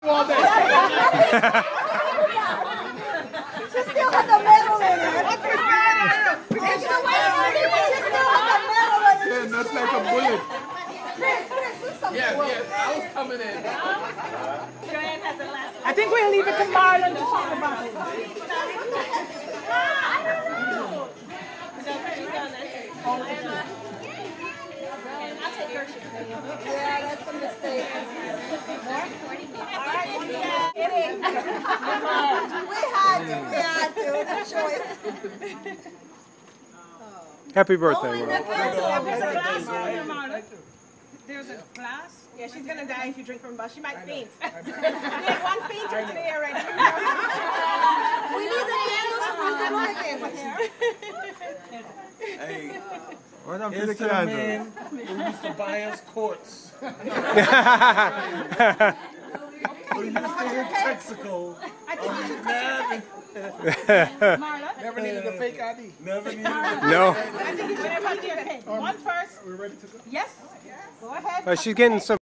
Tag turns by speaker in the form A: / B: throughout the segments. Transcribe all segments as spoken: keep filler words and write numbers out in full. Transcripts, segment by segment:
A: All day.
B: She still has the medal in it. She still has the medal in it.
A: Yeah, that's like a bullet.
B: Chris, Chris, do something.
A: Yes, yes, I was coming in.
C: I think we'll leave it to Marlon to talk about it.
B: Yeah, that's a mistake. We had to, we had to, no choice.
D: Happy birthday,
B: Oh,
D: Marlon.
C: There's a glass. Yeah, she's gonna die if you drink from a bus. She might faint. We had one fainter today already.
B: We need the candles from the market.
E: Hey,
D: What up to
E: it's
D: the
E: the
D: candle?
E: man who used to buy us courts. Who used to hit Texaco.
C: I think you should
E: Never,
C: Marlon.
A: Never needed a fake I D.
E: never needed
D: No.
C: I think you should have your pen. One first.
A: Are we ready to go?
C: Yes. Go ahead.
D: Uh, she's getting some.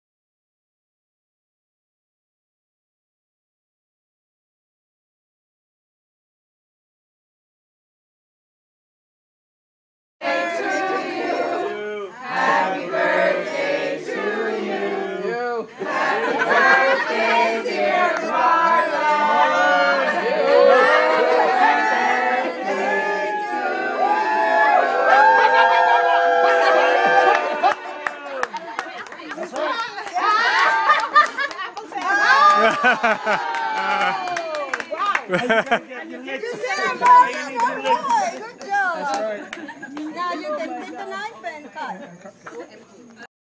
B: You did it, Marlon. Good boy. Good job. Now you can take the knife and cut.